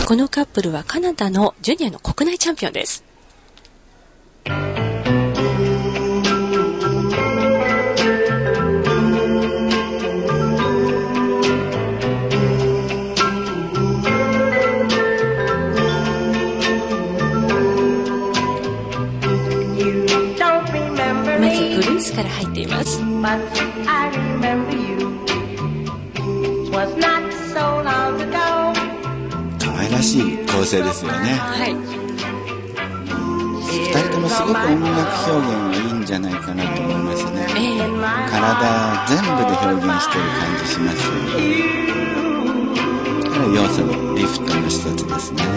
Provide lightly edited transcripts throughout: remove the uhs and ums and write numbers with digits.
このカップルはカナダのジュニアの国内チャンピオンです。まずブルースから入っています。 可愛らしい構成ですよね。 はい。 2人ともすごく音楽表現がいいんじゃないかなと思いますね。体全部で表現してる感じしますよね。これは要素のリフトの一つですね。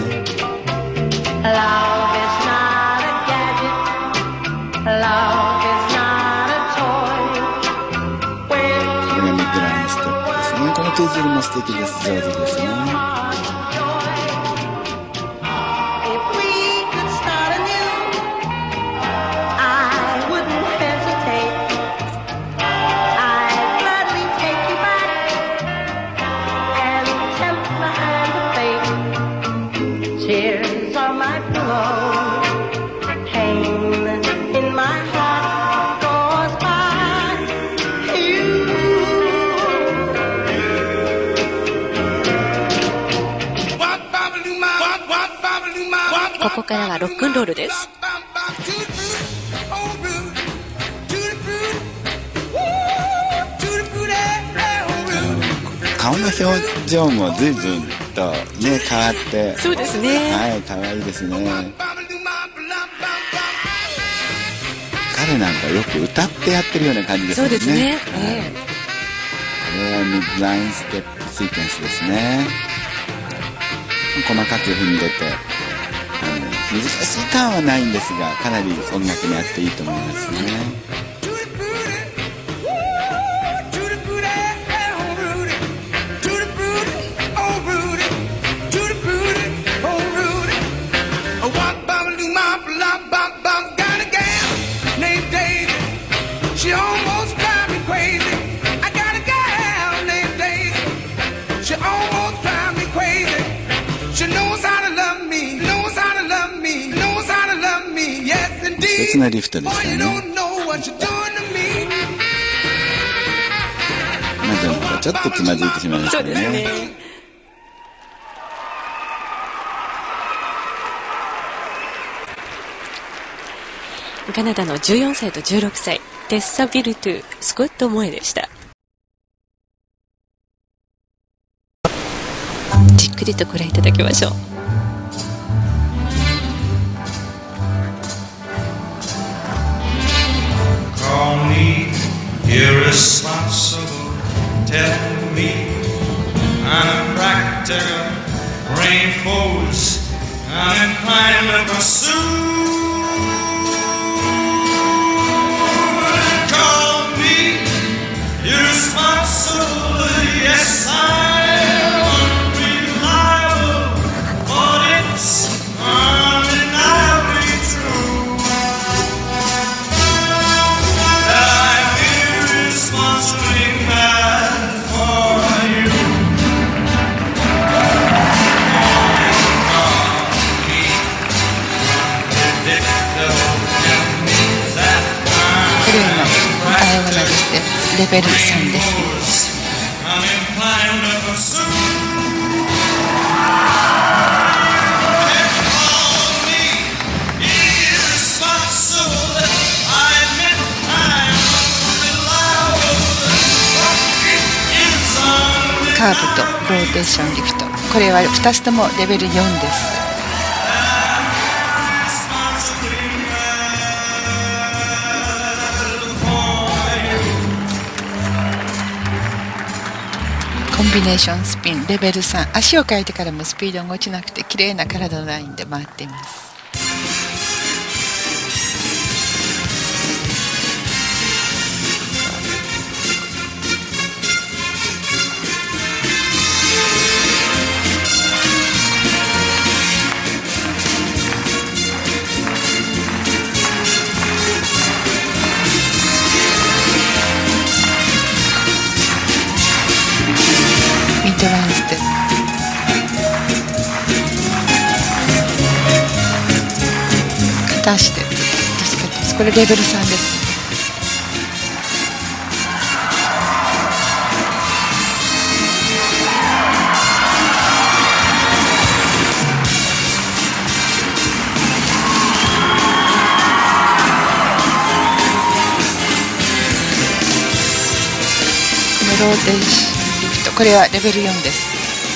これがミッドラインステップですね。このトゥーズルも素敵です。上手ですね。 ここからはロックンロールです。 顔の表情も随分とね変わって、 そうですね。 はい、可愛いですね。彼なんかよく歌ってやってるような感じですね。 そうですね。 これはミッドラインステップシーケンスですね。細かく踏んでて、難しいターンはないんですが、かなり音楽に合っていいと思いますね。別なリフトでしたね。ジャンプがちょっとつまずいてしまいましたね。 そうですね。カナダの14歳と16歳、テッサ・ビルトゥ、スコット・モエでした。じっくりとご覧いただきましょう。 Irresponsible, tell me I'm a practical rainforest, I'm inclined to pursue. Call me irresponsible, yes I'm unreliable, but it's undeniably true. Iowa レベル3です。カーブとローテーションリフト、これは2つともレベル4です。コンビネーションスピンレベル3、足を変えてからもスピードが落ちなくて綺麗な体のラインで回っています。ミッドラインステップ。 ターンして助かってます。これレベル3です。ローテーションリフト、これはレベル4です。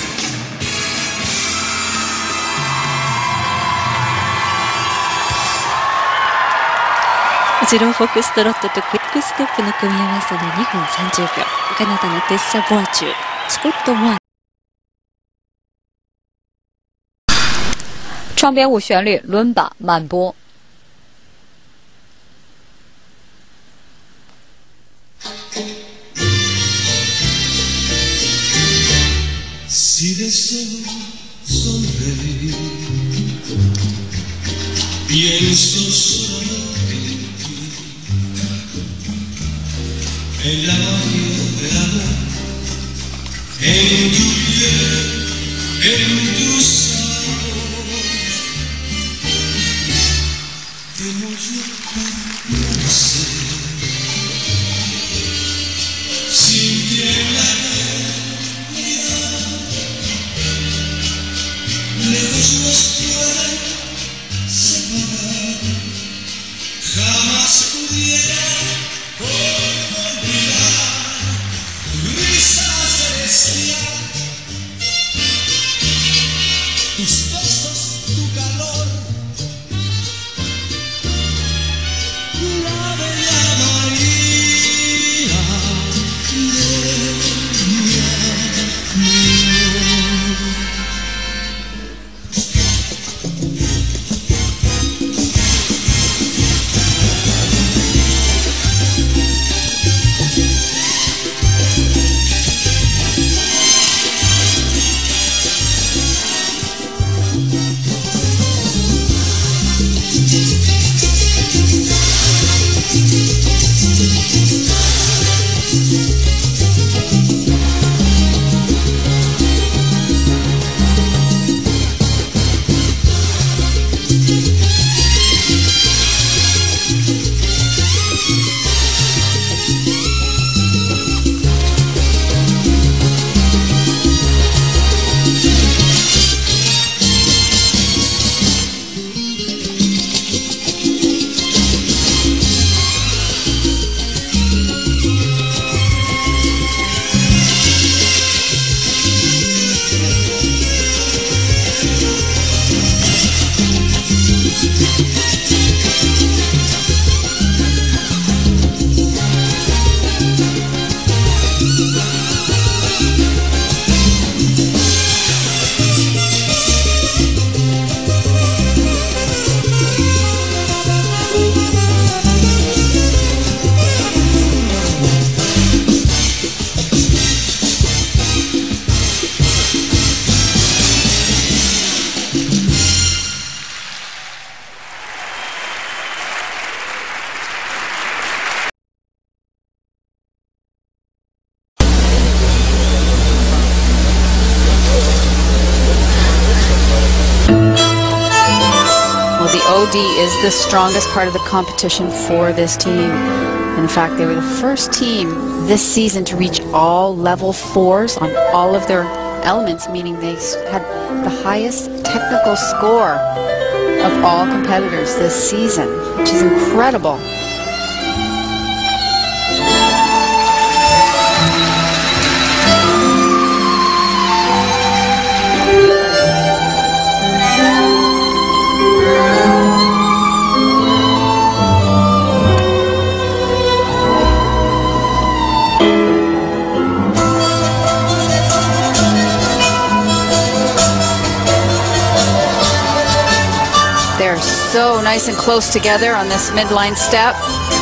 ゼロフォックストロットとクイックステップの組み合わせで2分30秒。カナダのテッサ・ボアチュー、スコット・モア。 唱编舞旋律伦巴慢播。 Si deseo sonreír, pienso solamente en ti, en la magia del amor, en tu piel, en tu sabor. Temo yo conocer, sin ti en la lejos nos pueden separar, jamás pudiera olvidar tu risa celestial, tus besos, tu calor, la bella María de mi amor. OD is the strongest part of the competition for this team. In fact, they were the first team this season to reach all level 4s on all of their elements, meaning they had the highest technical score of all competitors this season, which is incredible. They're so nice and close together on this midline step.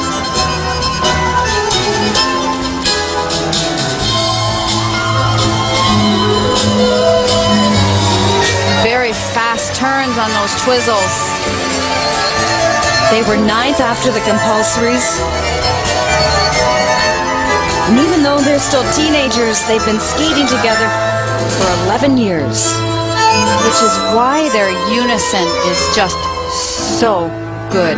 Very fast turns on those twizzles. They were 9th after the compulsories. And even though they're still teenagers, they've been skating together for 11 years. Which is why their unison is just so good.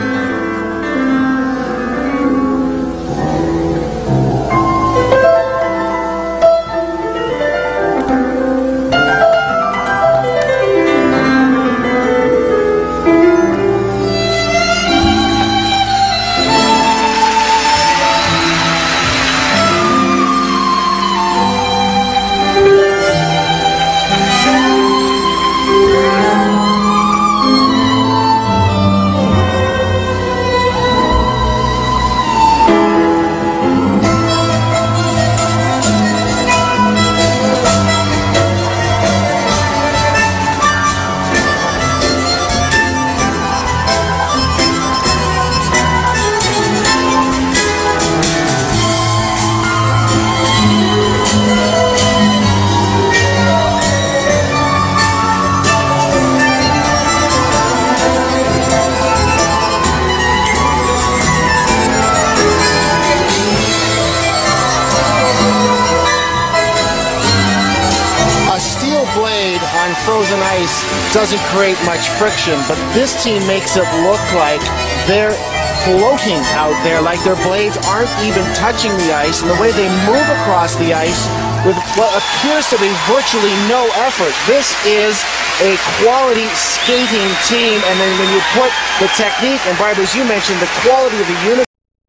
Frozen ice doesn't create much friction, but this team makes it look like they're floating out there, like their blades aren't even touching the ice, and the way they move across the ice with what appears to be virtually no effort. This is a quality skating team, and then when you put the technique, and Barbara, as you mentioned, the quality of the unit.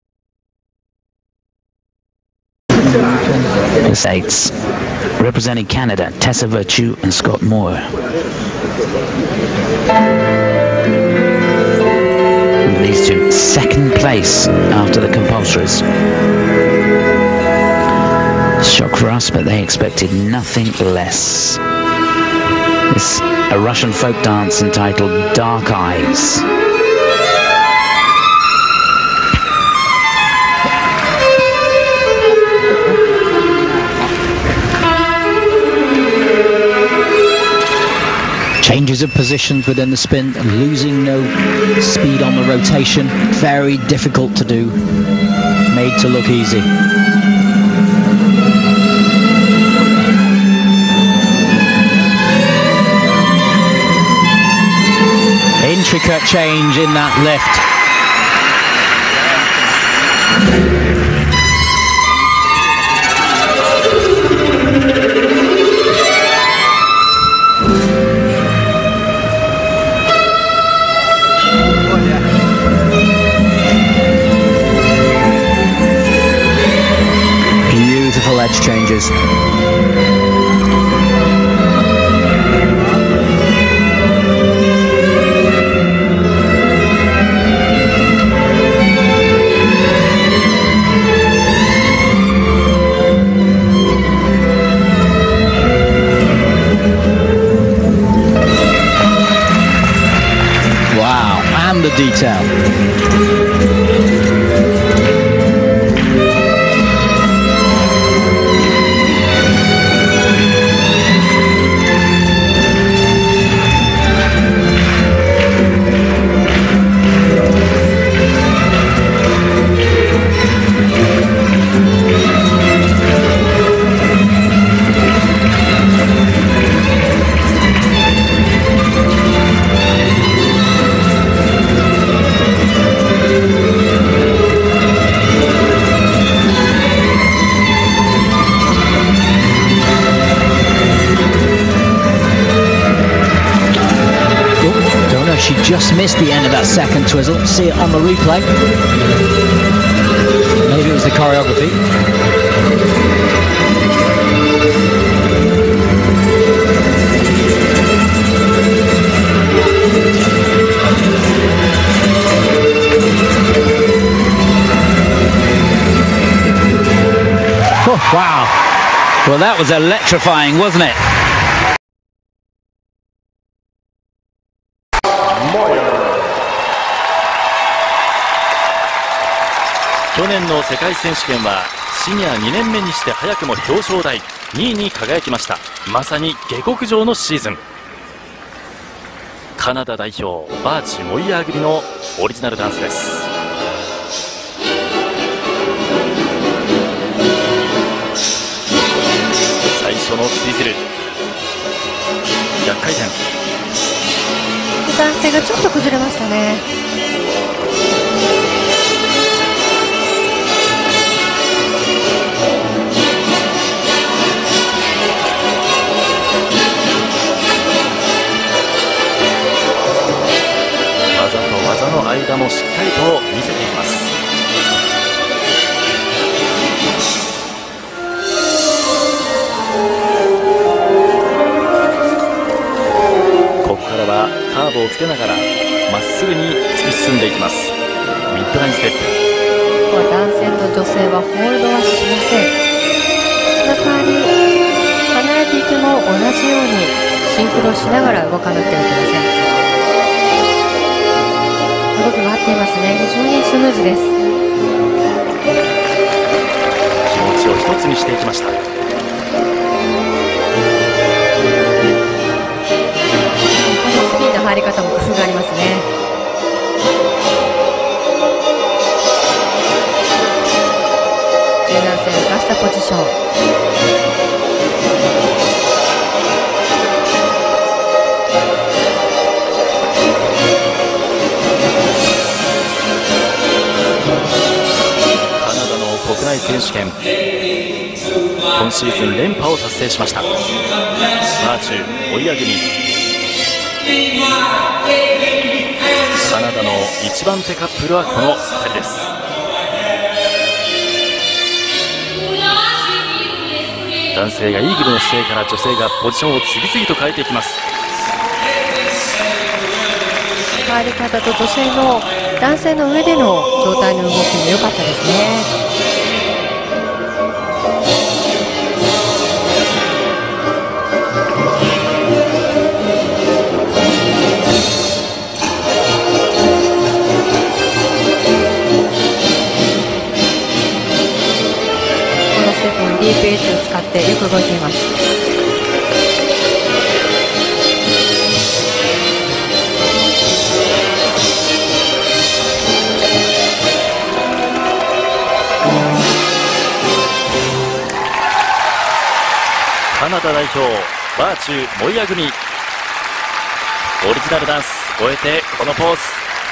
States. Representing Canada, Tessa Virtue and Scott Moore. These two, second place after the compulsories. Shock for us, but they expected nothing less. It's a Russian folk dance entitled Dark Eyes. Changes of positions within the spin and losing no speed on the rotation. Very difficult to do. Made to look easy. Intricate change in that lift. Beautiful edge changes. Wow, and the detail. She just missed the end of that second twizzle. See it on the replay. Maybe it was the choreography. Oh, wow. Well, that was electrifying, wasn't it? 去年の世界選手権はシニア2年目にして早くも表彰台2位に輝きました。まさに下克上のシーズン。カナダ代表バーチ・モイヤー組のオリジナルダンスです。最初のツイズル逆回転、 男性がちょっと崩れましたね。 体もしっかりと見せています。ここからはカーブをつけながらまっすぐに突き進んでいきます。ミッドラインステップ。 ここは男性と女性はホールドはしません。その代わり離れていても同じようにシンクロしながら動かなくてはいけません。動きも合っていますね。非常にスムーズです。 気持ちを一つにしていきました。 スピンの入り方も工夫がありますね。柔軟性を生かしたポジション。 カナダの国内選手権、今シーズン連覇を達成しました。バーチュー、追い上げにカナダの一番手カップルはこの2人です。男性がイーグルの姿勢から女性がポジションを次々と変えていきます。 入り方と女性の男性の上での状態の動きも良かったですね。ディープエッジを使ってよく動いています。 カナダ代表バーチュー・モイア組、オリジナルダンス終えてこのポーズ。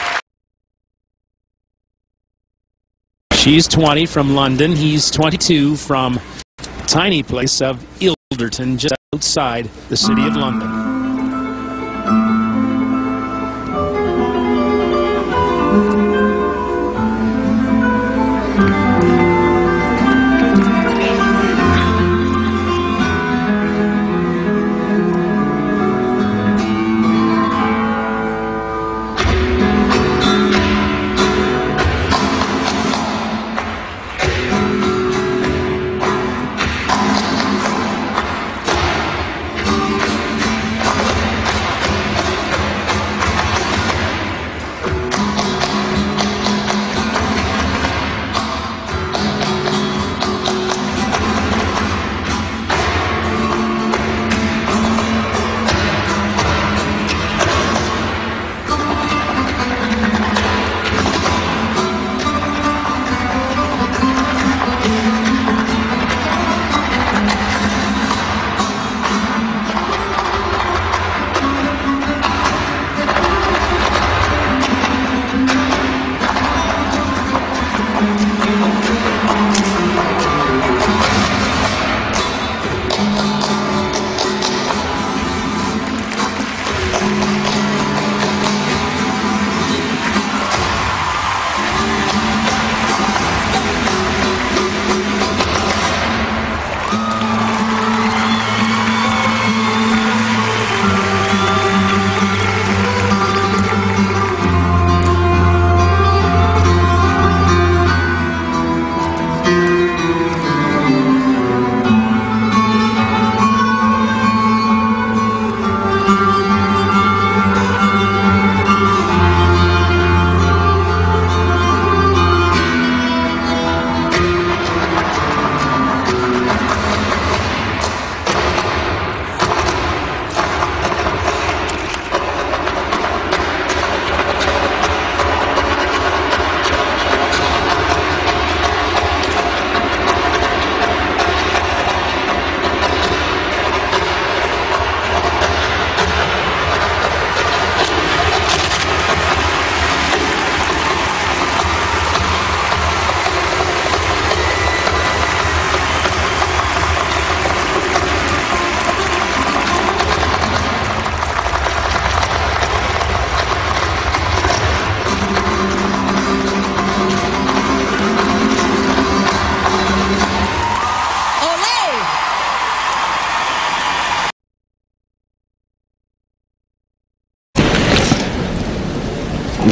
She's 20 from London. He's 22 from tiny place of Ilderton, just outside the city of London.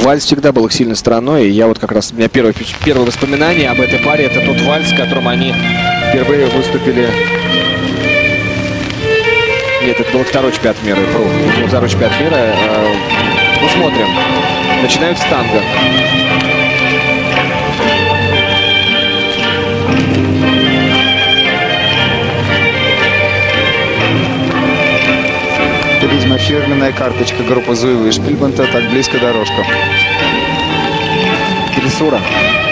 вальс всегда был их сильной стороной. И я вот как раз, у меня первое воспоминание об этой паре — это тот вальс, в котором они впервые выступили. Нет, это был второй чемпионат мира. Второй чемпионат мира. Ну, смотрим. Начинают с танго. Видимо, фирменная карточка группы Зуева и Шпильбанта. Так близко дорожка. Дрессура.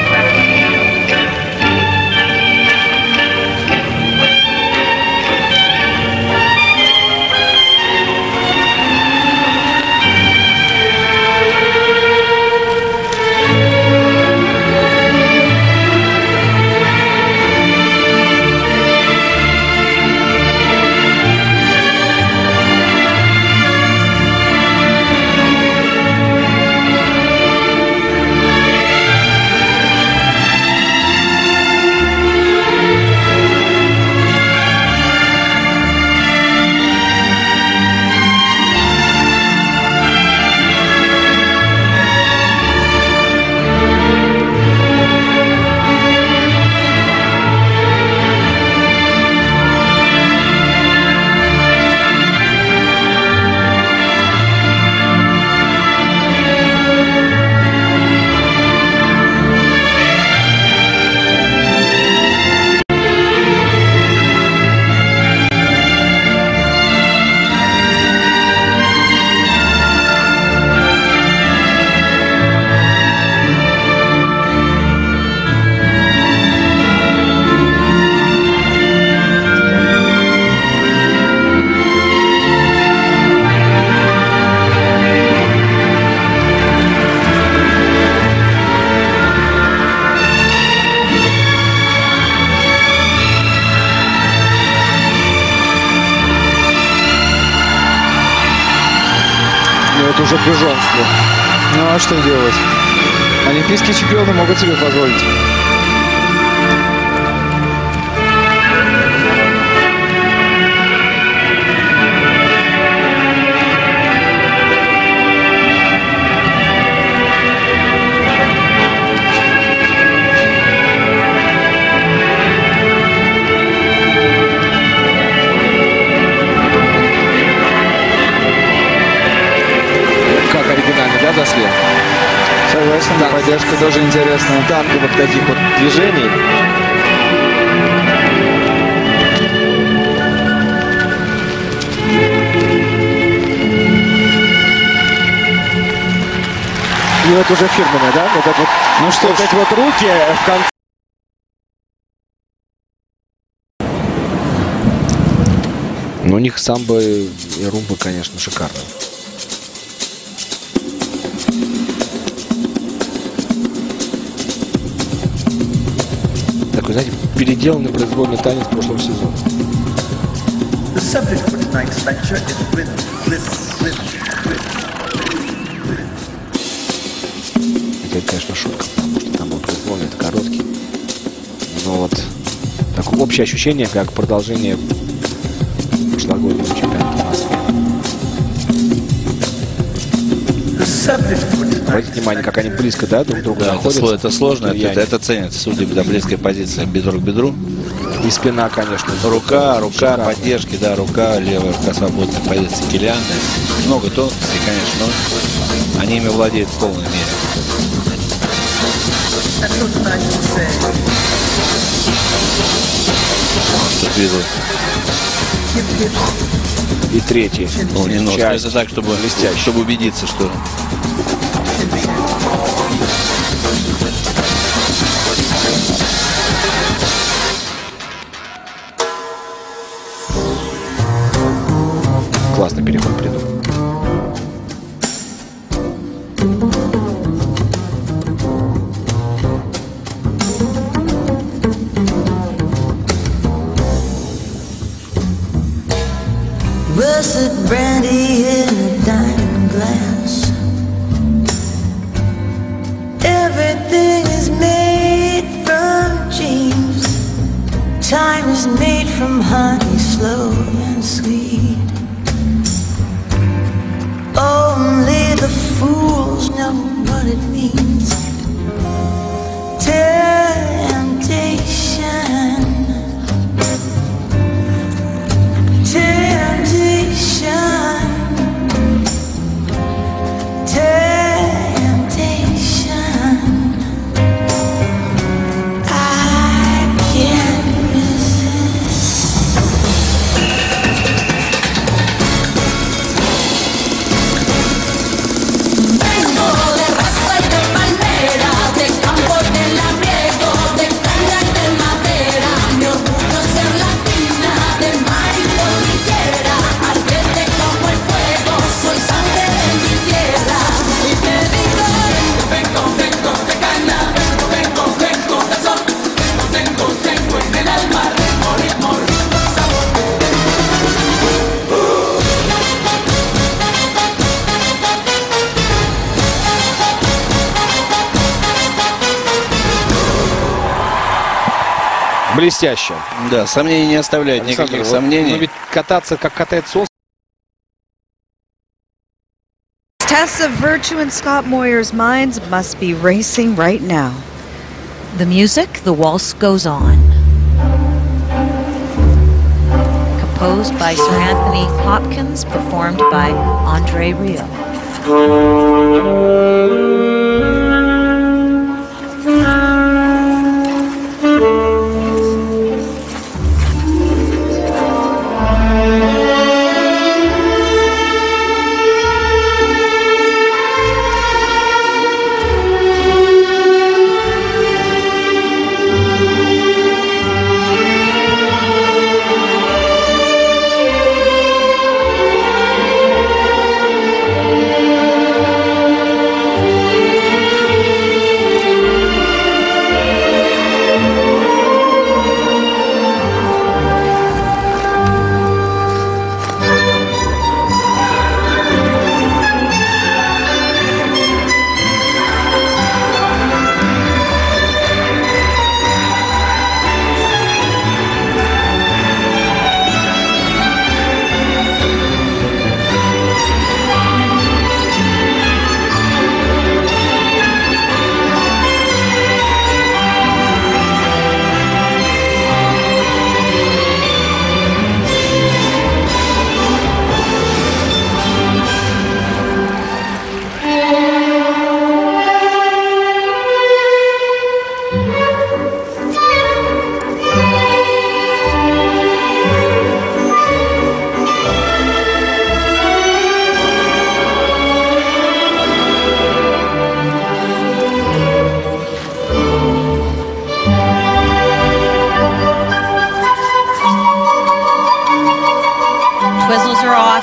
Это уже пижонство. Ну а что делать? Олимпийские чемпионы могут себе позволить. Зашли. Согласен, да, поддержка тоже интересная. Танковых таких вот движений. И вот уже фирменная, да? Вот, вот, ну что вот эти вот руки в конце. Но у них самбо и румба, конечно, шикарно. Такой, знаете, переделанный произвольный танец прошлого сезона. Это, конечно, шутка, потому что там был произвольный, это короткий. Но вот такое общее ощущение, как продолжение прошлогоднего чемпионата Москвы. Обратите внимание, как они близко, да, друг к другу находятся. Это сложно, это ценится, судя по близкой позиции бедро к бедру. И спина, конечно. Рука, поддержки, да, рука, левая рука, свободная позиция Килиан. Много тонкостей, конечно, но они ими владеют в полной мере. Тут вижу. И третий. Ну, не нос, это так, чтобы убедиться, что... Классный переход придумал. Russet brandy in a diamond glass. Everything is made from dreams. Time is made from honey, slow and sweet. Only the fools know know what it means. Temptation, temptation, temptation. I can't Vengo de raza y de palmera, de campo y de labriego, de caña y de madera. Mi orgullo es ser latina, de mar y cordillera, ardiente como el fuego, soy sangre de mi tierra. Y te digo, vengo de caña, vengo del sol, tengo en el alma amor y amor, sabor. Блестяще. Да, сомнений не оставляет, никаких сомнений. Но ведь кататься, как катается он. Tests of Virtue in Scott Moyer's minds must be racing right now. The music, the waltz goes on. Composed by Sir Anthony Hopkins, performed by Andre Rieu. Twizzles are off.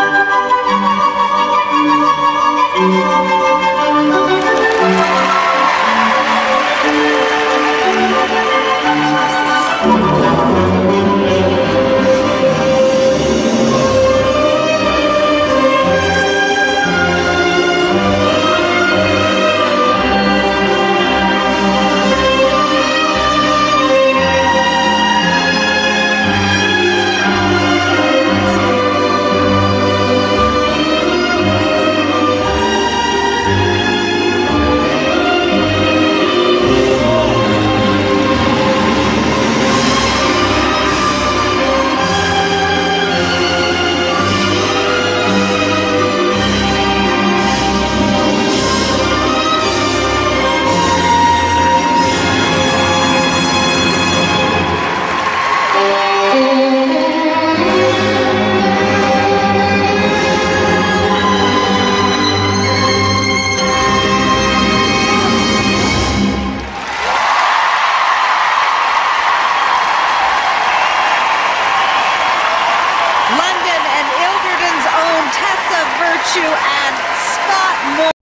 And Scott Moyer.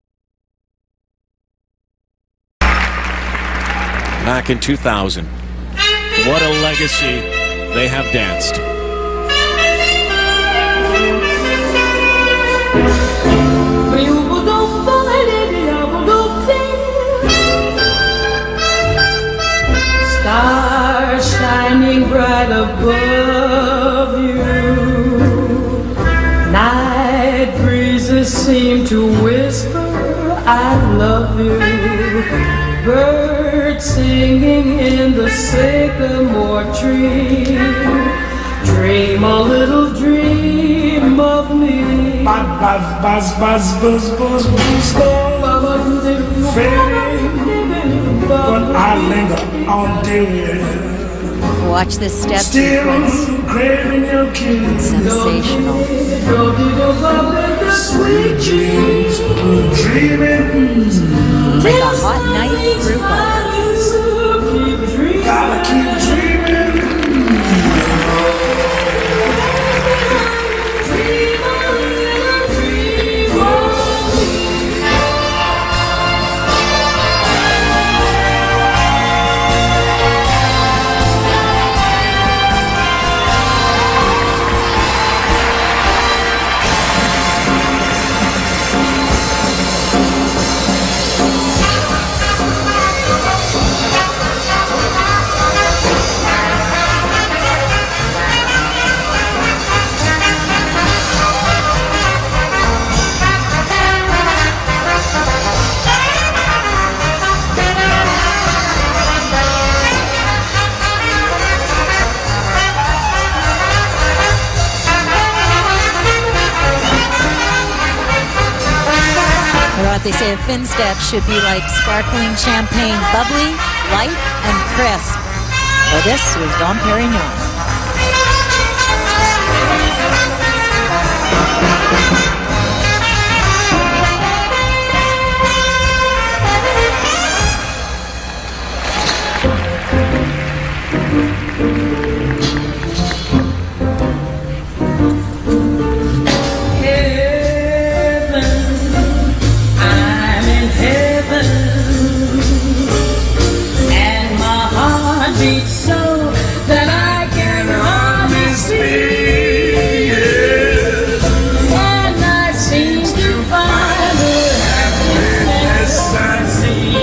Back in 2000. What a legacy they have danced. Stars shining bright above you. Night breezes seem to whisper I love you. Birds singing in the sycamore tree. Dream a little dream of me. Buzz, buzz, buzz, buzz, buzz, buzz, buzz. Fading, but I linger on dear. Watch this step Still sequence. craving your kiss. Sensational. Sweet dreams, dreaming. Like a hot night fruit bar. Gotta keep dreaming. They say a fin step should be like sparkling champagne, bubbly, light, and crisp. Well, this was Dom Perignon. Beats so that I can hardly speak, and I seem to find the happiness I see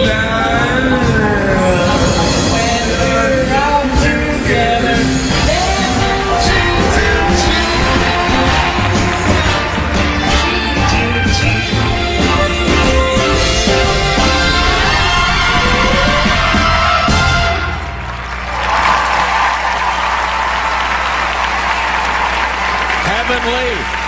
when we're all together. Heavenly.